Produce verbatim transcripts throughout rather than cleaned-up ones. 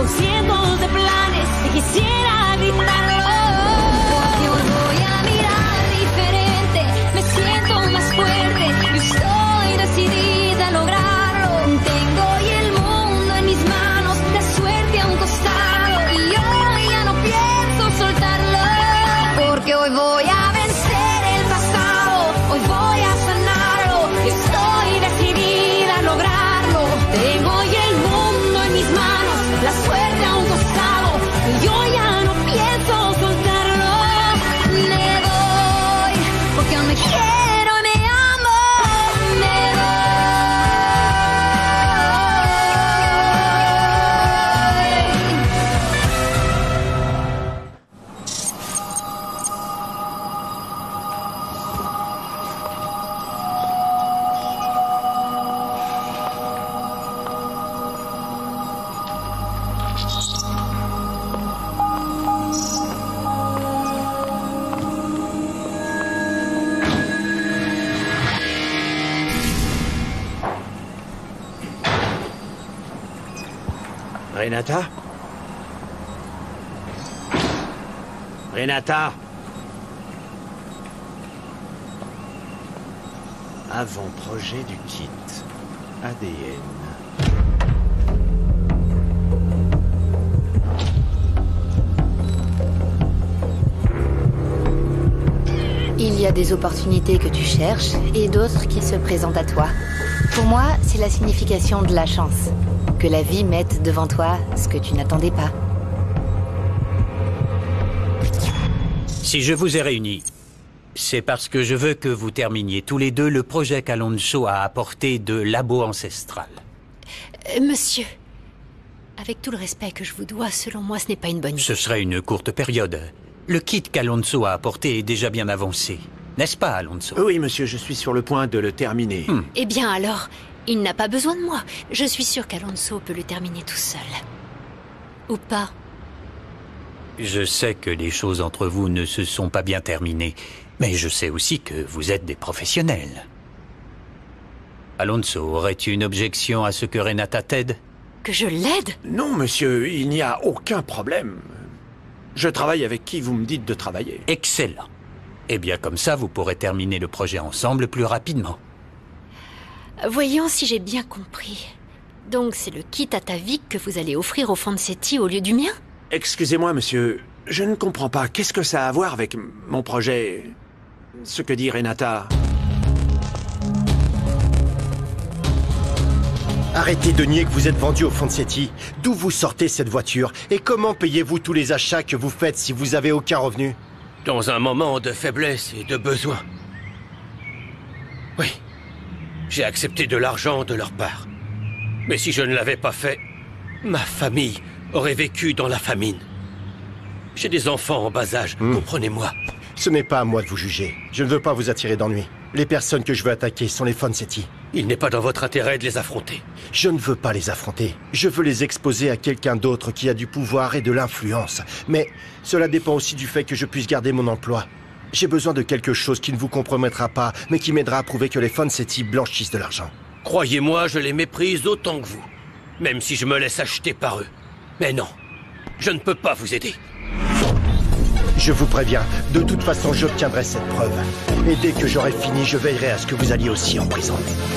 con cientos de planes y quisiera gritarlo. Porque hoy voy a mirar diferente, me siento más fuerte y estoy decidida a lograrlo. Tengo hoy el mundo en mis manos, la suerte a un costado y hoy ya no pienso soltarlo. Porque hoy voy a vencer el pasado, hoy voy a sanarlo y estoy decidida a lograrlo. Tengo hoy el mundo en mis manos, la suerte a un costado y yo ya no pienso soltarlo. Me doy porque aún me quiero y me amo. Me Renata? Renata? Avant-projet du kit. A D N. Il y a des opportunités que tu cherches et d'autres qui se présentent à toi. Pour moi, c'est la signification de la chance. Que la vie mette devant toi ce que tu n'attendais pas. Si je vous ai réunis, c'est parce que je veux que vous terminiez tous les deux le projet qu'Alonso a apporté de labo ancestral. Euh, monsieur, avec tout le respect que je vous dois, selon moi, ce n'est pas une bonne idée. Ce serait une courte période. Le kit qu'Alonso a apporté est déjà bien avancé. N'est-ce pas, Alonso? Oui, monsieur, je suis sur le point de le terminer. Hmm. Eh bien alors, il n'a pas besoin de moi. Je suis sûre qu'Alonso peut le terminer tout seul. Ou pas. Je sais que les choses entre vous ne se sont pas bien terminées, mais je sais aussi que vous êtes des professionnels. Alonso, aurais-tu une objection à ce que Renata t'aide? Que je l'aide? Non, monsieur, il n'y a aucun problème. Je travaille avec qui vous me dites de travailler. Excellent. Eh bien, comme ça, vous pourrez terminer le projet ensemble plus rapidement. Voyons si j'ai bien compris. Donc c'est le kit à ta vie que vous allez offrir au Fonsetti au lieu du mien? Excusez-moi, monsieur, je ne comprends pas. Qu'est-ce que ça a à voir avec mon projet? Ce que dit Renata? Arrêtez de nier que vous êtes vendu au Fonsetti. D'où vous sortez cette voiture? Et comment payez-vous tous les achats que vous faites si vous avez aucun revenu? Dans un moment de faiblesse et de besoin. Oui. J'ai accepté de l'argent de leur part. Mais si je ne l'avais pas fait, ma famille aurait vécu dans la famine. J'ai des enfants en bas âge, mmh. comprenez-moi. Ce n'est pas à moi de vous juger. Je ne veux pas vous attirer d'ennui. Les personnes que je veux attaquer sont les Fonsetti. Il n'est pas dans votre intérêt de les affronter. Je ne veux pas les affronter. Je veux les exposer à quelqu'un d'autre qui a du pouvoir et de l'influence. Mais cela dépend aussi du fait que je puisse garder mon emploi. J'ai besoin de quelque chose qui ne vous compromettra pas, mais qui m'aidera à prouver que les Fonsetti blanchissent de l'argent. Croyez-moi, je les méprise autant que vous. Même si je me laisse acheter par eux. Mais non, je ne peux pas vous aider. Je vous préviens, de toute façon, j'obtiendrai cette preuve. Et dès que j'aurai fini, je veillerai à ce que vous alliez aussi en prison.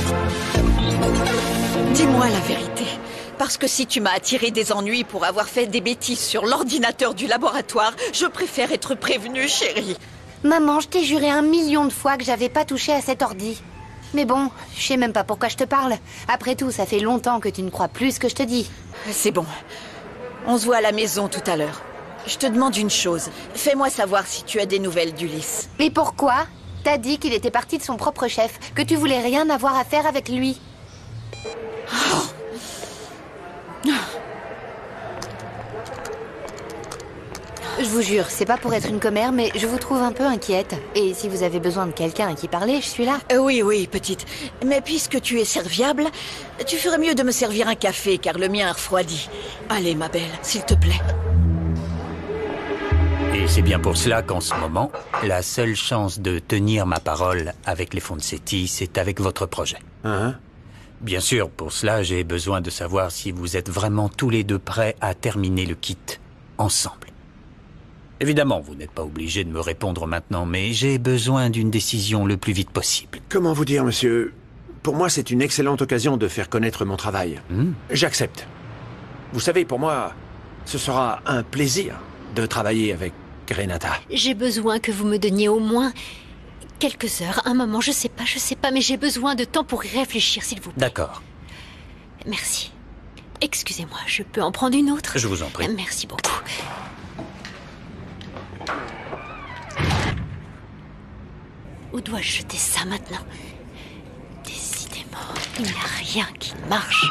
Dis-moi la vérité. Parce que si tu m'as attiré des ennuis pour avoir fait des bêtises sur l'ordinateur du laboratoire, je préfère être prévenue, chérie. Maman, je t'ai juré un million de fois que j'avais pas touché à cet ordi. Mais bon, je sais même pas pourquoi je te parle. Après tout, ça fait longtemps que tu ne crois plus ce que je te dis. C'est bon. On se voit à la maison tout à l'heure. Je te demande une chose. Fais-moi savoir si tu as des nouvelles d'Ulysse. Et pourquoi? T'as dit qu'il était parti de son propre chef, que tu voulais rien avoir à faire avec lui. Oh. Je vous jure, c'est pas pour être une commère, mais je vous trouve un peu inquiète. Et si vous avez besoin de quelqu'un à qui parler, je suis là. Euh, oui, oui, petite. Mais puisque tu es serviable, tu ferais mieux de me servir un café, car le mien a refroidi. Allez, ma belle, s'il te plaît. Et c'est bien pour cela qu'en ce moment, la seule chance de tenir ma parole avec les Fonsetti, c'est avec votre projet. Hein? Bien sûr, pour cela, j'ai besoin de savoir si vous êtes vraiment tous les deux prêts à terminer le kit ensemble. Évidemment, vous n'êtes pas obligé de me répondre maintenant, mais j'ai besoin d'une décision le plus vite possible. Comment vous dire, monsieur? Pour moi, c'est une excellente occasion de faire connaître mon travail. Hmm. J'accepte. Vous savez, pour moi, ce sera un plaisir de travailler avec Renata. J'ai besoin que vous me donniez au moins quelques heures, un moment, je sais pas, je sais pas, mais j'ai besoin de temps pour y réfléchir, s'il vous plaît. D'accord. Merci. Excusez-moi, je peux en prendre une autre? Je vous en prie. Merci beaucoup. Où dois-je jeter ça maintenant? Décidément, il n'y a rien qui marche.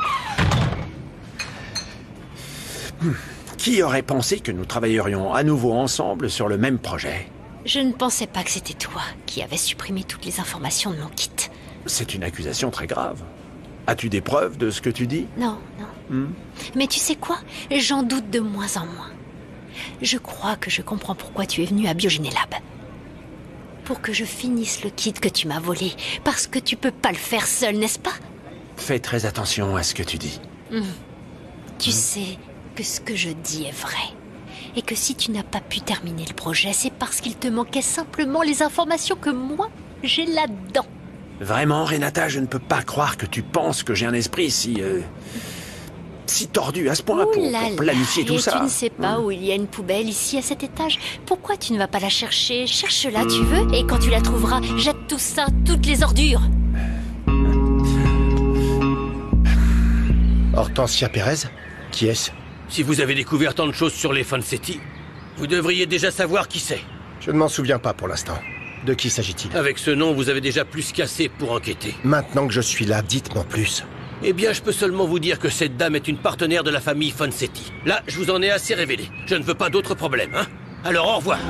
Qui aurait pensé que nous travaillerions à nouveau ensemble sur le même projet? Je ne pensais pas que c'était toi qui avais supprimé toutes les informations de mon kit. C'est une accusation très grave. As-tu des preuves de ce que tu dis? Non, non. Hmm. Mais tu sais quoi? J'en doute de moins en moins. Je crois que je comprends pourquoi tu es venu à Biogénélab. Pour que je finisse le kit que tu m'as volé. Parce que tu peux pas le faire seul, n'est-ce pas? Fais très attention à ce que tu dis. Mmh. Tu mmh. sais que ce que je dis est vrai. Et que si tu n'as pas pu terminer le projet, c'est parce qu'il te manquait simplement les informations que moi, j'ai là-dedans. Vraiment, Renata, je ne peux pas croire que tu penses que j'ai un esprit si... Euh, si tordu à ce point pour, pour planifier tout et ça. Tu ne sais pas mmh. où il y a une poubelle ici à cet étage. Pourquoi tu ne vas pas la chercher? Cherche-la, mmh. tu veux. Et quand tu la trouveras, jette tout ça, toutes les ordures. Hortensia Pérez? Qui est-ce? Si vous avez découvert tant de choses sur les Fancetti, vous devriez déjà savoir qui c'est. Je ne m'en souviens pas pour l'instant. De qui s'agit-il? Avec ce nom, vous avez déjà plus qu'assez pour enquêter. Maintenant que je suis là, dites-moi plus. Eh bien, je peux seulement vous dire que cette dame est une partenaire de la famille Fancetti. Là, je vous en ai assez révélé. Je ne veux pas d'autres problèmes, hein? Alors, au revoir.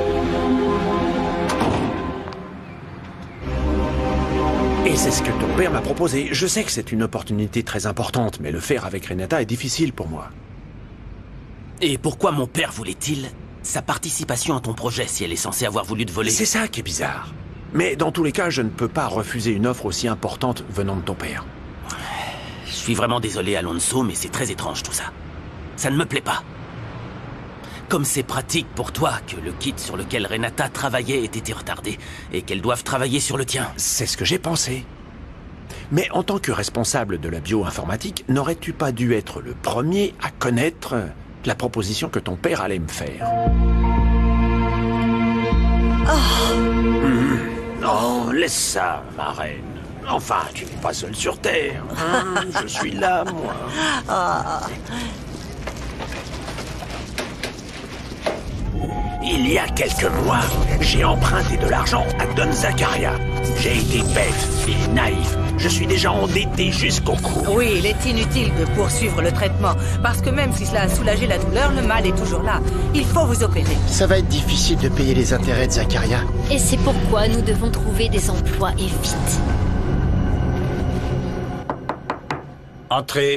Et c'est ce que ton père m'a proposé. Je sais que c'est une opportunité très importante, mais le faire avec Renata est difficile pour moi. Et pourquoi mon père voulait-il sa participation à ton projet si elle est censée avoir voulu te voler? C'est ça qui est bizarre. Mais dans tous les cas, je ne peux pas refuser une offre aussi importante venant de ton père. Je suis vraiment désolé, Alonso, mais c'est très étrange tout ça. Ça ne me plaît pas. Comme c'est pratique pour toi que le kit sur lequel Renata travaillait ait été retardé et qu'elle doive travailler sur le tien. C'est ce que j'ai pensé. Mais en tant que responsable de la bioinformatique, n'aurais-tu pas dû être le premier à connaître la proposition que ton père allait me faire? Oh, mmh. Oh, laisse ça, ma reine. Enfin, tu n'es pas seule sur Terre. Hein? Je suis là, moi. oh. Il y a quelques mois, j'ai emprunté de l'argent à Don Zaccaria. J'ai été bête et naïf. Je suis déjà endetté jusqu'au cou. Oui, il est inutile de poursuivre le traitement, parce que même si cela a soulagé la douleur, le mal est toujours là. Il faut vous opérer. Ça va être difficile de payer les intérêts de Zaccaria. Et c'est pourquoi nous devons trouver des emplois et vite. Entrez.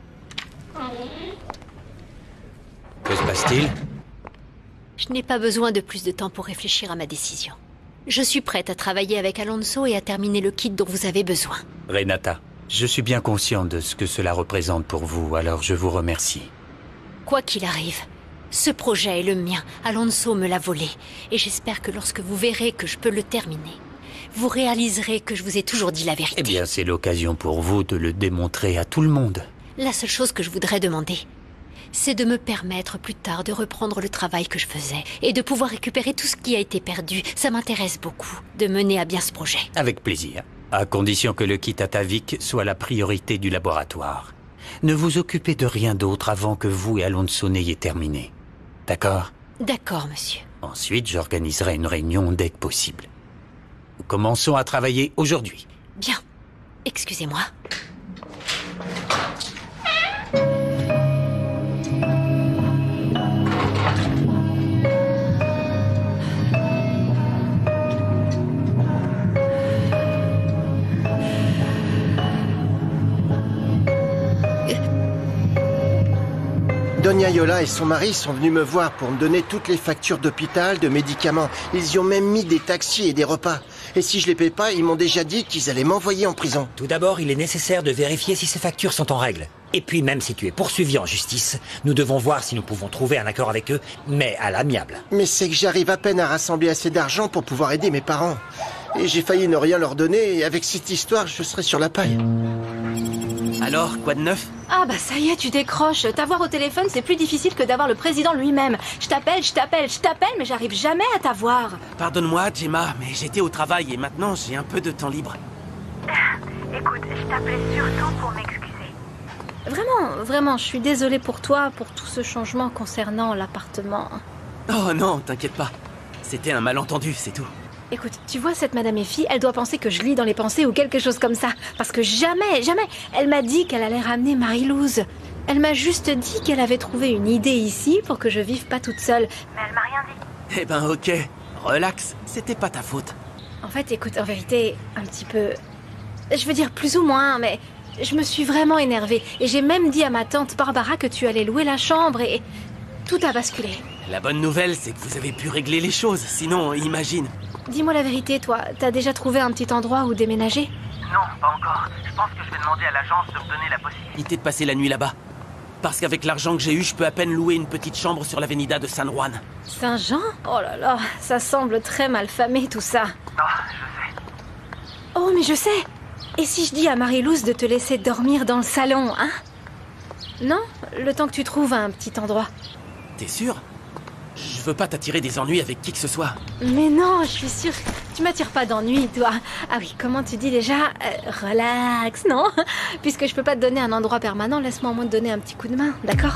Que se passe-t-il? Je n'ai pas besoin de plus de temps pour réfléchir à ma décision. Je suis prête à travailler avec Alonso et à terminer le kit dont vous avez besoin. Renata, je suis bien conscient de ce que cela représente pour vous, alors je vous remercie. Quoi qu'il arrive, ce projet est le mien. Alonso me l'a volé. Et j'espère que lorsque vous verrez que je peux le terminer, vous réaliserez que je vous ai toujours dit la vérité. Eh bien, c'est l'occasion pour vous de le démontrer à tout le monde. La seule chose que je voudrais demander, c'est de me permettre plus tard de reprendre le travail que je faisais et de pouvoir récupérer tout ce qui a été perdu. Ça m'intéresse beaucoup de mener à bien ce projet. Avec plaisir, à condition que le kit Atavik soit la priorité du laboratoire. Ne vous occupez de rien d'autre avant que vous et Alonso n'ayez terminé. D'accord? D'accord, monsieur. Ensuite, j'organiserai une réunion dès que possible. Nous commençons à travailler aujourd'hui. Bien. Excusez-moi. Donia Yola et son mari sont venus me voir pour me donner toutes les factures d'hôpital, de médicaments. Ils y ont même mis des taxis et des repas. Et si je les paie pas, ils m'ont déjà dit qu'ils allaient m'envoyer en prison. Tout d'abord, il est nécessaire de vérifier si ces factures sont en règle. Et puis même si tu es poursuivi en justice, nous devons voir si nous pouvons trouver un accord avec eux, mais à l'amiable. Mais c'est que j'arrive à peine à rassembler assez d'argent pour pouvoir aider mes parents. Et j'ai failli ne rien leur donner, et avec cette histoire, je serai sur la paille. Alors, quoi de neuf? Ah bah ça y est, tu décroches. T'avoir au téléphone, c'est plus difficile que d'avoir le président lui-même. Je t'appelle, je t'appelle, je t'appelle, mais j'arrive jamais à t'avoir. Pardonne-moi, Gemma, mais j'étais au travail et maintenant j'ai un peu de temps libre. Écoute, je t'appelais surtout pour m'excuser. Vraiment, vraiment, je suis désolée pour toi, pour tout ce changement concernant l'appartement. Oh non, t'inquiète pas. C'était un malentendu, c'est tout. Écoute, tu vois cette Madame Effie, elle doit penser que je lis dans les pensées ou quelque chose comme ça. Parce que jamais, jamais, elle m'a dit qu'elle allait ramener Marie-Louise. Elle m'a juste dit qu'elle avait trouvé une idée ici pour que je vive pas toute seule. Mais elle m'a rien dit. Eh ben ok, relax, c'était pas ta faute. En fait, écoute, en vérité, un petit peu... Je veux dire plus ou moins, mais je me suis vraiment énervée. Et j'ai même dit à ma tante Barbara que tu allais louer la chambre et... Tout a basculé. La bonne nouvelle, c'est que vous avez pu régler les choses, sinon, imagine... Dis-moi la vérité, toi, t'as déjà trouvé un petit endroit où déménager? Non, pas encore. Je pense que je vais demander à l'agence de me donner la possibilité de passer la nuit là-bas. Parce qu'avec l'argent que j'ai eu, je peux à peine louer une petite chambre sur l'avenida de San Juan. Saint-Jean? Oh là là, ça semble très mal famé tout ça. Non, je sais. Oh, mais je sais. Et si je dis à Marie-Louise de te laisser dormir dans le salon, hein? Non? Le temps que tu trouves un petit endroit. T'es sûr? Je veux pas t'attirer des ennuis avec qui que ce soit. Mais non, je suis sûre. Tu m'attires pas d'ennuis, toi. Ah oui, comment tu dis déjà euh, relax, non? Puisque je peux pas te donner un endroit permanent, laisse-moi au moins te donner un petit coup de main, d'accord?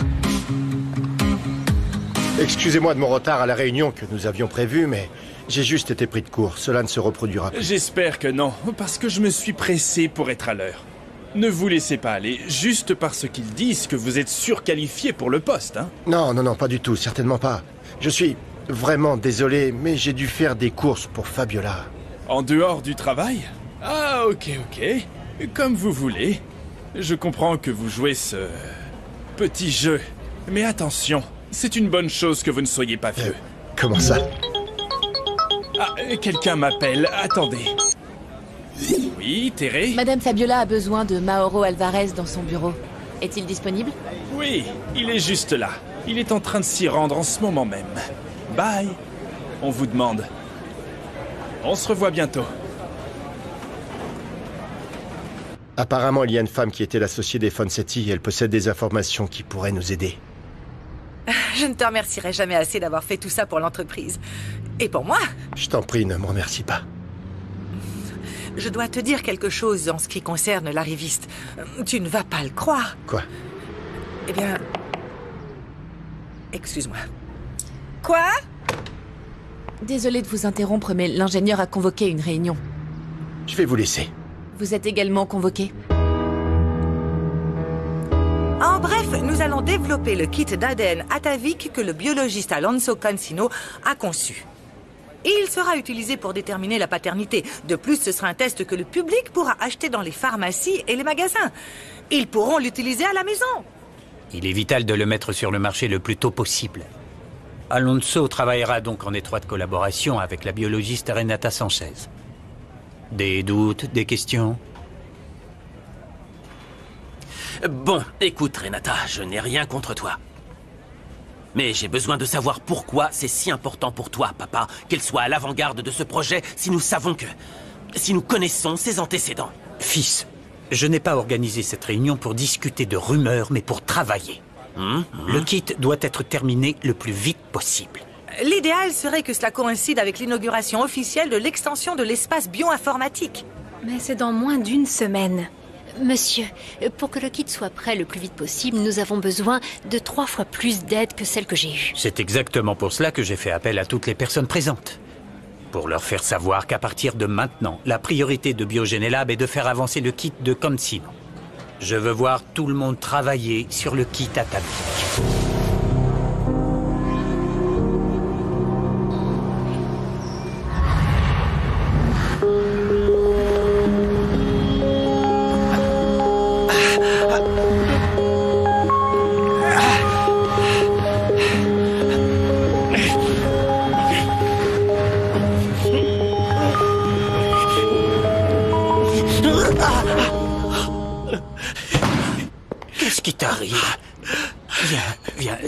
Excusez-moi de mon retard à la réunion que nous avions prévue, mais j'ai juste été pris de court. Cela ne se reproduira plus. J'espère que non, parce que je me suis pressé pour être à l'heure. Ne vous laissez pas aller, juste parce qu'ils disent que vous êtes surqualifié pour le poste, hein? Non, non, non, pas du tout, certainement pas. Je suis vraiment désolé, mais j'ai dû faire des courses pour Fabiola. En dehors du travail? Ah, ok, ok. Comme vous voulez. Je comprends que vous jouez ce... petit jeu. Mais attention, c'est une bonne chose que vous ne soyez pas vieux. Euh, comment ça? Ah, quelqu'un m'appelle. Attendez. Oui, Terry? Madame Fabiola a besoin de Mauro Alvarez dans son bureau. Est-il disponible? Oui, il est juste là. Il est en train de s'y rendre en ce moment même. Bye. On vous demande. On se revoit bientôt. Apparemment, il y a une femme qui était l'associée des Fonsetti. Elle possède des informations qui pourraient nous aider. Je ne te remercierai jamais assez d'avoir fait tout ça pour l'entreprise. Et pour moi. Je t'en prie, ne me remercie pas. Je dois te dire quelque chose en ce qui concerne l'arriviste. Tu ne vas pas le croire. Quoi? Eh bien... Excuse-moi. Quoi? Désolée de vous interrompre, mais l'ingénieur a convoqué une réunion. Je vais vous laisser. Vous êtes également convoqué. En bref, nous allons développer le kit d'A D N atavique que le biologiste Alonso Cancino a conçu. Il sera utilisé pour déterminer la paternité. De plus, ce sera un test que le public pourra acheter dans les pharmacies et les magasins. Ils pourront l'utiliser à la maison. Il est vital de le mettre sur le marché le plus tôt possible. Alonso travaillera donc en étroite collaboration avec la biologiste Renata Sanchez. Des doutes, des questions? Bon, écoute Renata, je n'ai rien contre toi. Mais j'ai besoin de savoir pourquoi c'est si important pour toi, papa, qu'elle soit à l'avant-garde de ce projet si nous savons que... si nous connaissons ses antécédents. Fils, je n'ai pas organisé cette réunion pour discuter de rumeurs, mais pour travailler. Mmh, mmh. Le kit doit être terminé le plus vite possible. L'idéal serait que cela coïncide avec l'inauguration officielle de l'extension de l'espace bioinformatique. Mais c'est dans moins d'une semaine. Monsieur, pour que le kit soit prêt le plus vite possible, nous avons besoin de trois fois plus d'aide que celle que j'ai eue. C'est exactement pour cela que j'ai fait appel à toutes les personnes présentes. Pour leur faire savoir qu'à partir de maintenant, la priorité de Biogenelab est de faire avancer le kit de Cancino. Je veux voir tout le monde travailler sur le kit atavique.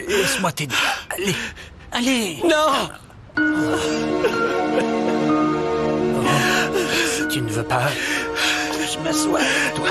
Laisse-moi t'aider. Allez, allez. Non. Oh. Si tu ne veux pas, je m'assois avec toi.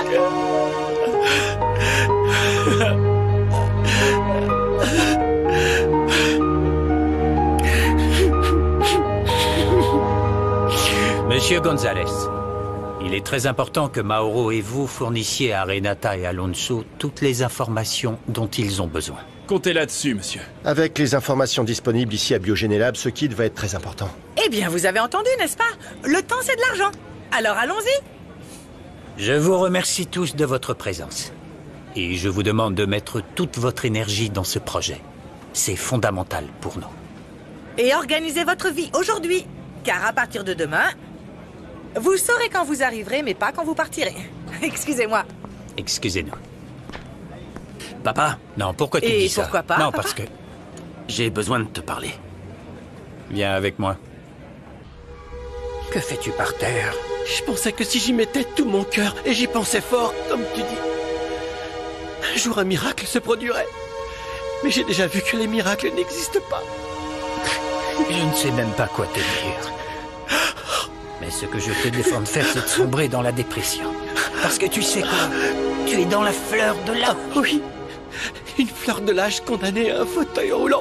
Monsieur Gonzalez, il est très important que Mauro et vous fournissiez à Renata et Alonso toutes les informations dont ils ont besoin. Comptez là-dessus, monsieur. Avec les informations disponibles ici à Biogénélab, ce kit va être très important. Eh bien, vous avez entendu, n'est-ce pas? Le temps, c'est de l'argent. Alors, allons-y. Je vous remercie tous de votre présence. Et je vous demande de mettre toute votre énergie dans ce projet. C'est fondamental pour nous. Et organisez votre vie aujourd'hui. Car à partir de demain, vous saurez quand vous arriverez, mais pas quand vous partirez. Excusez-moi. Excusez-nous. Papa? Non, pourquoi tu Et dis ça? pourquoi pas, Non, papa? parce que... J'ai besoin de te parler. Viens avec moi. Que fais-tu par terre? Je pensais que si j'y mettais tout mon cœur, et j'y pensais fort, comme tu dis, un jour un miracle se produirait. Mais j'ai déjà vu que les miracles n'existent pas. Je ne sais même pas quoi te dire. Mais ce que je te défends de faire, c'est de sombrer dans la dépression. Parce que tu sais quoi? Tu es dans la fleur de l'âge. Oui, une fleur de l'âge condamnée à un fauteuil roulant.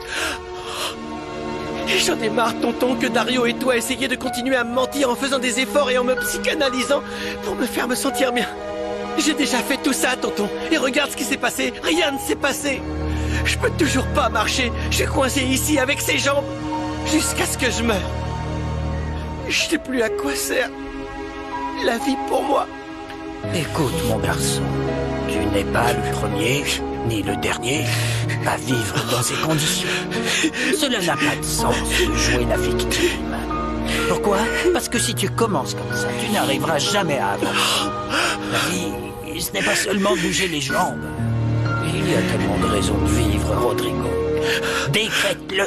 Et j'en ai marre, tonton, que Dario et toi essayiez de continuer à me mentir en faisant des efforts et en me psychanalysant pour me faire me sentir bien. J'ai déjà fait tout ça, tonton, et regarde ce qui s'est passé. Rien ne s'est passé. Je peux toujours pas marcher. Je suis coincé ici avec ces jambes jusqu'à ce que je meure. Je sais plus à quoi sert la vie pour moi. Écoute, mon garçon, tu n'es pas le premier, ni le dernier, à vivre dans ces conditions. Cela n'a pas de sens de jouer la victime. Pourquoi? Parce que si tu commences comme ça, tu n'arriveras jamais à avancer. La vie, ce n'est pas seulement bouger les jambes. Il y a tellement de raisons de vivre, Rodrigo. Décrète-le.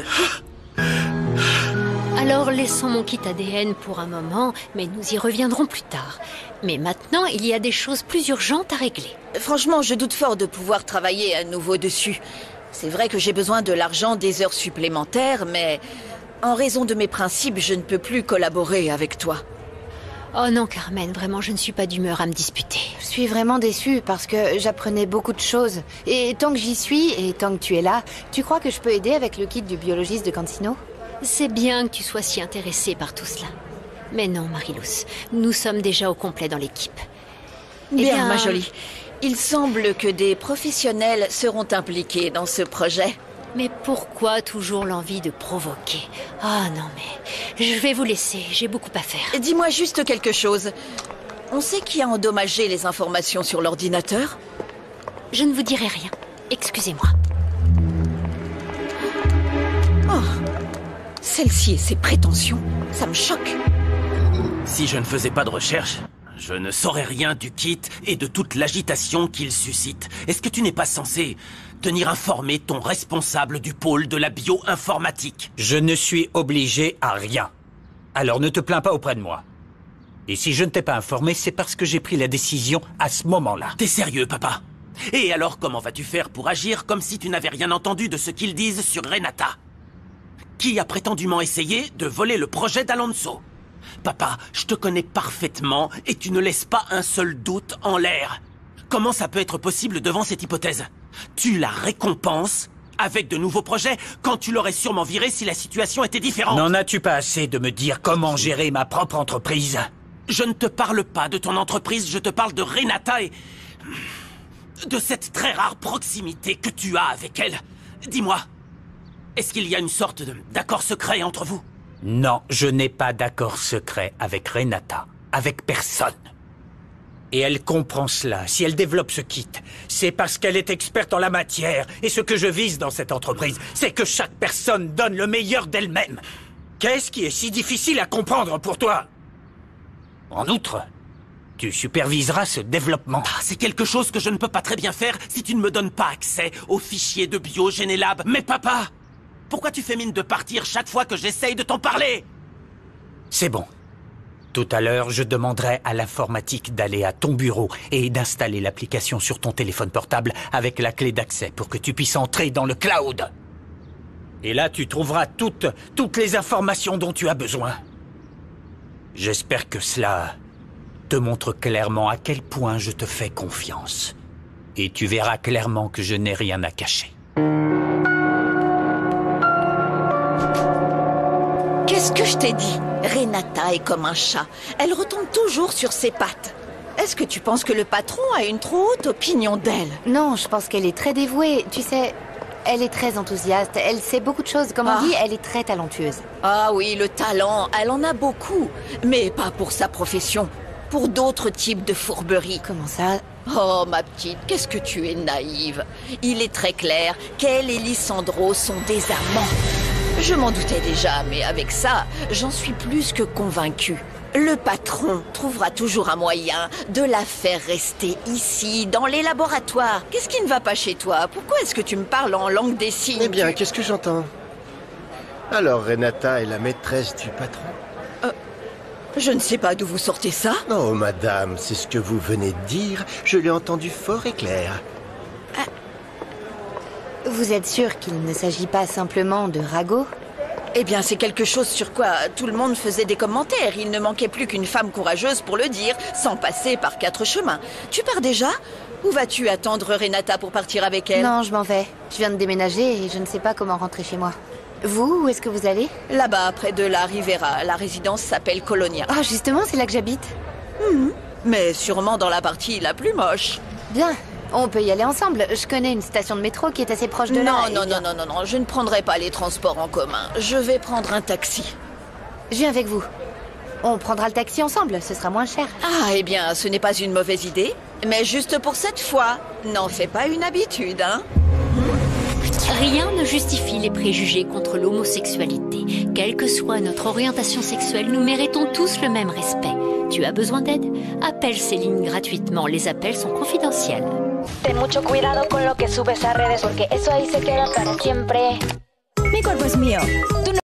Alors laissons mon kit A D N pour un moment, mais nous y reviendrons plus tard. Mais maintenant, il y a des choses plus urgentes à régler. Franchement, je doute fort de pouvoir travailler à nouveau dessus. C'est vrai que j'ai besoin de l'argent, des heures supplémentaires, mais en raison de mes principes, je ne peux plus collaborer avec toi. Oh non, Carmen, vraiment, je ne suis pas d'humeur à me disputer. Je suis vraiment déçue parce que j'apprenais beaucoup de choses. Et tant que j'y suis, et tant que tu es là, tu crois que je peux aider avec le kit du biologiste de Cancino? C'est bien que tu sois si intéressée par tout cela. Mais non, Mariluz, nous sommes déjà au complet dans l'équipe. Eh Bien, bien, ma jolie. Il semble que des professionnels seront impliqués dans ce projet. Mais pourquoi toujours l'envie de provoquer? Ah non, mais je vais vous laisser, j'ai beaucoup à faire. Dis-moi juste quelque chose. On sait qui a endommagé les informations sur l'ordinateur? Je ne vous dirai rien. Excusez-moi. Oh, celle-ci et ses prétentions, ça me choque. Si je ne faisais pas de recherche, je ne saurais rien du kit et de toute l'agitation qu'il suscite. Est-ce que tu n'es pas censé tenir informé ton responsable du pôle de la bio-informatique? Je ne suis obligé à rien. Alors ne te plains pas auprès de moi. Et si je ne t'ai pas informé, c'est parce que j'ai pris la décision à ce moment-là. T'es sérieux, papa? Et alors comment vas-tu faire pour agir comme si tu n'avais rien entendu de ce qu'ils disent sur Renata? Qui a prétendument essayé de voler le projet d'Alonso? Papa, je te connais parfaitement et tu ne laisses pas un seul doute en l'air. Comment ça peut être possible devant cette hypothèse? Tu la récompenses avec de nouveaux projets quand tu l'aurais sûrement viré si la situation était différente. N'en as-tu pas assez de me dire comment gérer ma propre entreprise? Je ne te parle pas de ton entreprise, je te parle de Renata et... de cette très rare proximité que tu as avec elle. Dis-moi, est-ce qu'il y a une sorte d'accord secret entre vous? Non, je n'ai pas d'accord secret avec Renata, avec personne. Et elle comprend cela. Si elle développe ce kit, c'est parce qu'elle est experte en la matière. Et ce que je vise dans cette entreprise, c'est que chaque personne donne le meilleur d'elle-même. Qu'est-ce qui est si difficile à comprendre pour toi? En outre, tu superviseras ce développement. Ah, c'est quelque chose que je ne peux pas très bien faire si tu ne me donnes pas accès aux fichiers de Biogénélab. Mais papa, pourquoi tu fais mine de partir chaque fois que j'essaye de t'en parler? C'est bon. Tout à l'heure, je demanderai à l'informatique d'aller à ton bureau et d'installer l'application sur ton téléphone portable avec la clé d'accès pour que tu puisses entrer dans le cloud. Et là, tu trouveras toutes, toutes les informations dont tu as besoin. J'espère que cela te montre clairement à quel point je te fais confiance. Et tu verras clairement que je n'ai rien à cacher. Qu'est-ce que je t'ai dit? Renata est comme un chat. Elle retombe toujours sur ses pattes. Est-ce que tu penses que le patron a une trop haute opinion d'elle? Non, je pense qu'elle est très dévouée. Tu sais, elle est très enthousiaste. Elle sait beaucoup de choses. Comme on Ah. dit, elle est très talentueuse. Ah oui, le talent, elle en a beaucoup. Mais pas pour sa profession. Pour d'autres types de fourberies. Comment ça? Oh, ma petite, qu'est-ce que tu es naïve. Il est très clair qu'elle et Lissandro sont des amants. Je m'en doutais déjà, mais avec ça, j'en suis plus que convaincue. Le patron trouvera toujours un moyen de la faire rester ici, dans les laboratoires. Qu'est-ce qui ne va pas chez toi? Pourquoi est-ce que tu me parles en langue des signes? Eh bien, qu'est-ce que j'entends? Alors, Renata est la maîtresse du patron? Euh, je ne sais pas d'où vous sortez ça. Oh, madame, c'est ce que vous venez de dire. Je l'ai entendu fort et clair. Vous êtes sûr qu'il ne s'agit pas simplement de ragots? Eh bien, c'est quelque chose sur quoi tout le monde faisait des commentaires. Il ne manquait plus qu'une femme courageuse pour le dire, sans passer par quatre chemins. Tu pars déjà? Ou vas-tu attendre Renata pour partir avec elle? Non, je m'en vais. Je viens de déménager et je ne sais pas comment rentrer chez moi. Vous, où est-ce que vous allez? Là-bas, près de la Rivera. La résidence s'appelle Colonia. Ah, justement, c'est là que j'habite. Mmh. Mais sûrement dans la partie la plus moche. Bien. On peut y aller ensemble. Je connais une station de métro qui est assez proche de là. Non, et non, bien- non, non, non, non, je ne prendrai pas les transports en commun. Je vais prendre un taxi. Je viens avec vous. On prendra le taxi ensemble, ce sera moins cher. Ah, eh bien, ce n'est pas une mauvaise idée. Mais juste pour cette fois, n'en fais pas une habitude, hein? Rien ne justifie les préjugés contre l'homosexualité. Quelle que soit notre orientation sexuelle, nous méritons tous le même respect. Tu as besoin d'aide? Appelle Céline gratuitement. Les appels sont confidentiels. Ten mucho cuidado con lo que subes a redes porque eso ahí se queda para siempre. Mi cuerpo es mío.